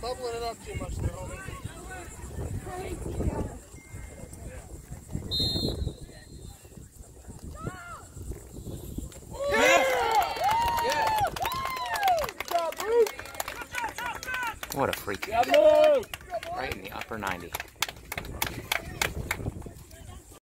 bubbling it up too much there, homie. What a freak. Right in the upper 90.